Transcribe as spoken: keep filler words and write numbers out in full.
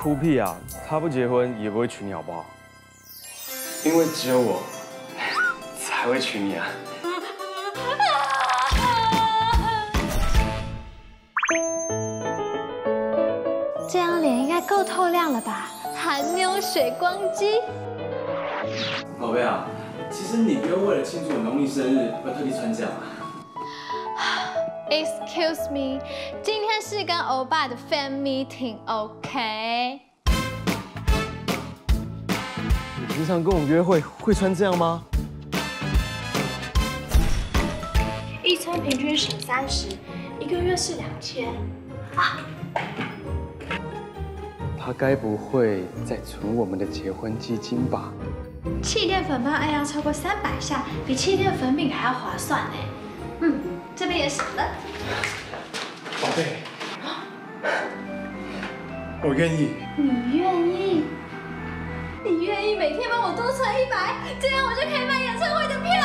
哭屁啊！他不结婚也不会娶你，好不好？因为只有我才会娶你啊！ 这样脸应该够透亮了吧？韩妞水光肌。 宝贝啊，其实你不用为了庆祝我农历生日而特地穿这样啊。 Excuse me， 今天是跟欧巴的 fan meeting，OK？、 你平常跟我约会会穿这样吗？ 一餐平均省三十，一个月是两千。啊！ 他该不会在存我们的结婚基金吧？ 气垫粉帮按压超过三百下，比气垫粉饼还要划算呢。嗯，这边也省了。 宝贝，我愿意。 你愿意？你愿意每天帮我多存一百，这样我就可以买演唱会的票。